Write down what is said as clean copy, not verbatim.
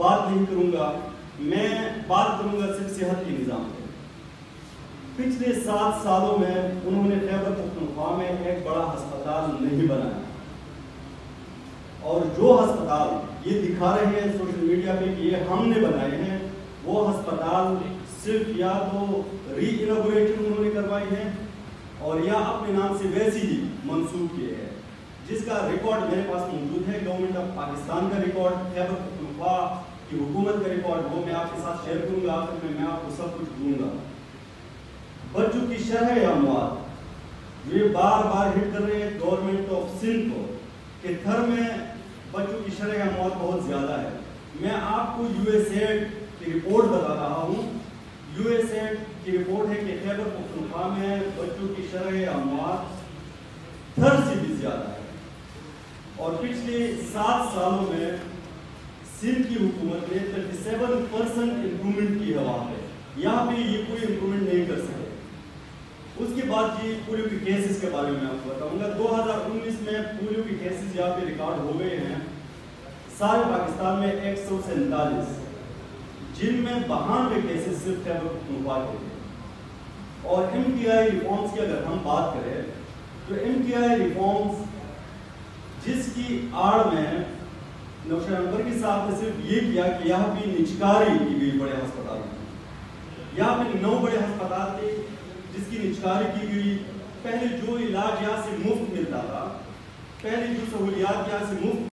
بات نہیں کروں گا، میں بات کروں گا صرف صحت کے نظام پر۔ پچھلے 7 سالوں میں انہوں نے خیبر پختونخوا میں ایک بڑا ہسپتال نہیں بنایا، اور جو ہسپتال یہ دکھا رہے ہیں سوشل میڈیا پہ کہ یہ ہم نے بنائے ہیں، وہ ہسپتال صرف یا تو ری انوگریشن انہوں نے کروائی ہے اور یا اپنے نام سے ویسی ہی منسوخ کیے ہیں، جس کا ریکارڈ میرے پاس موجود ہے، گورنمنٹ آف پاکستان کا ریکارڈ، خیبر پختونخوا کی حکومت کا ریکارڈ، وہ میں آپ کے ساتھ شیئر کروں گا، آخر میں آپ کو سب کچھ دوں گا۔ بچوں کی شرح اموات یہ بار بار ہٹ کر رہے ہیں گورنمنٹ آف سندھ کو کہ تھر میں بچوں کی شرح اموات بہت زیادہ ہے۔ میں آپ کو یو ایس ایڈ کی رپورٹ بتا رہا ہوں، یو ایس ایڈ کی رپورٹ ہے کہ خیبر پختونخوا میں بچوں کی شرح اموات تھر سے بھی زیادہ ہے، اور پچھلے 7 سالوں میں سندھ کی حکومت نے 37% امپرومنٹ کی ہے وہاں پہ، یہاں پہ یہ کوئی امپرومنٹ نہیں کر سکے۔ اس کے بعد جی پولیو کے کیسز کے بارے میں آپ کو بتاؤں گا۔ 2019 میں پولیو کے کیسز یہاں پہ ریکارڈ ہو گئے ہیں سارے پاکستان میں 147، جن میں 92 کیسز صرف خیبر پختونخوا کے تھے۔ اور ایم ٹی آئی ریفارمز کی اگر ہم بات کریں تو ایم ٹی آئی ریفارمز جس کی آڑ میں نوشہر انور صاحب نے صرف یہ کیا کہ یہاں بھی نچکاری کی گئی بڑے ہسپتال میں، یہاں پہ 9 بڑے ہسپتال تھے جس کی نچکاری کی گئی۔ پہلے جو علاج یہاں سے مفت ملتا تھا، پہلے جو سہولیات یہاں سے مفت